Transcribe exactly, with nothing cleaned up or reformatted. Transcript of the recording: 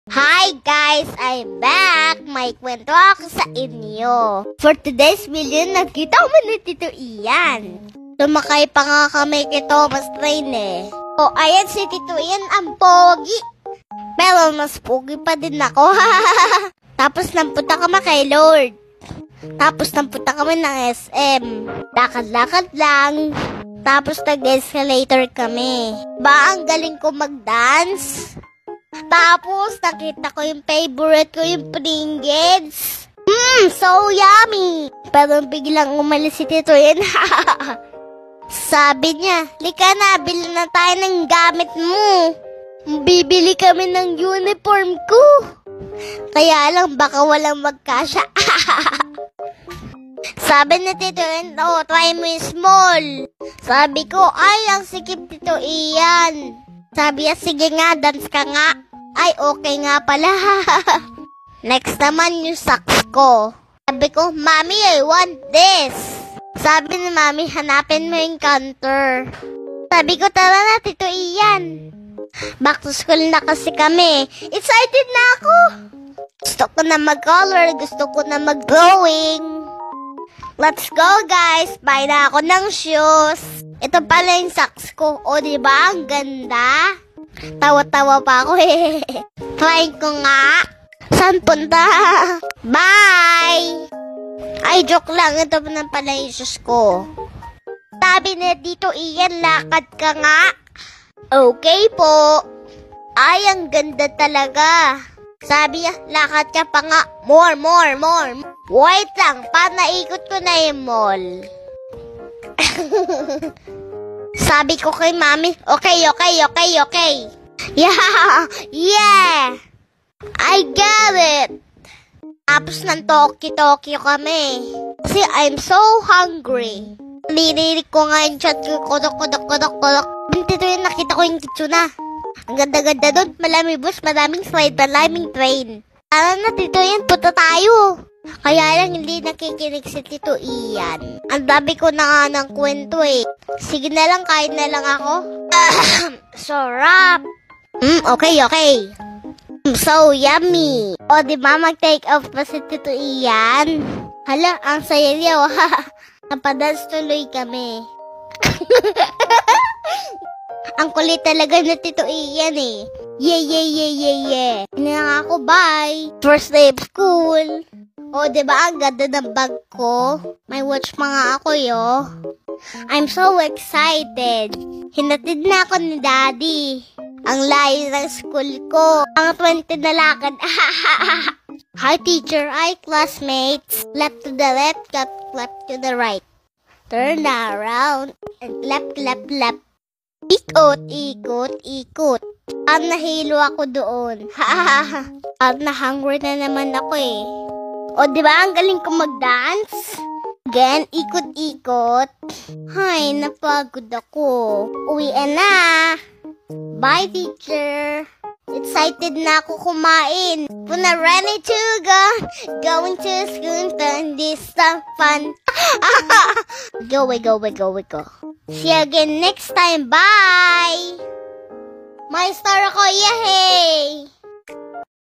Hi guys! I'm back! May kwento ako sa inyo. For today's video, nagkita ko ni Tito Ian. Tumakay pa nga kami kay Thomas Train eh. O ayan si Tito Ian, ang pogi. Pero mas pogi pa din ako. Tapos nampunta kami kay Lord. Tapos nampunta kami ng S M. Lakad-lakad lang. Tapos nag-escalator kami. Ba, ang galing ko mag-dance? Tapos, nakita ko yung favorite ko, yung Pringles. Mmm, so yummy! Pero biglang umalis si Tito Ian. Sabi niya, lika na, bili na tayo ng gamit mo. Bibili kami ng uniform ko. Kaya lang, baka walang magkasya. Sabi ni Tito Ian, oh, try mo yung small. Sabi ko, ay, ang sikip Tito Ian. Sabi niya, sige nga, dance ka nga. Ay, okay nga pala. Next naman yung socks ko. Sabi ko, Mommy, I want this. Sabi ni Mommy, hanapin mo yung counter. Sabi ko, tara na, Tito Ian. Back to school na kasi kami. Excited na ako. Gusto ko na mag-color. Gusto ko na mag-drawing. Let's go, guys. Buy na ako ng shoes. Ito pala yung socks ko. O, diba? Ang ganda. Tawa-tawa pa ako eh. Try ko nga. Saan punta? Bye! Ay, joke lang. Ito na pala yung shoes ko. Sabi na dito, Ian, lakad ka nga. Okay po. Ay, ang ganda talaga. Sabi niya, lakad ka pa nga. More, more, more. Wait lang, pa naikot ko na yung mall. Sabi ko kay Mami, okay, okay, okay, okay. Yeah, yeah. I get it. Tapos ng Tokyo-Tokyo kami. Kasi I'm so hungry. Nirinig ko nga yung chat ko, kodok, kodok, kodok, kodok. Dito yung nakita ko yung kitsuna. Ang ganda-ganda doon. Malaming bus, maraming slide, maraming train. Tara na, Tito Ian, punta tayo. Kaya lang hindi nakikinig si Tito Ian. Ang dami ko na nga ng kwento eh. Sige na lang, kain na lang ako. Sarap. Mm, okay, okay. Mm, so yummy. O, diba mag-take off pa si Tito Ian? Hala, ang saya niya. Napadance tuloy kami. Ang kulit talaga na Tito Ian eh. Yeah, yeah, yeah, yeah, yeah. Hindi na nga ako, bye. First day of school. O, diba ang ganda ng bag ko? May watch pa nga ako, yo. I'm so excited. Hinatid na ako ni Daddy. Ang layo ng school ko. Ang twenty na lakad. Hi, teacher. Hi, classmates. Left to the left, left, left to the right. Turn around. And left, left, left. Ikot, ikot, ikot. Ang nahilo ako doon. At na-hungry na naman ako eh. O, diba ang galing ko mag-dance? Again, ikot-ikot. Hay, napagod ako. Uwian na. Bye, teacher. Excited na ako kumain. Puna ready to go. Going to school, turn this some fun. Go away, go away, go away, go. See you again next time. Bye! My star ako, yay!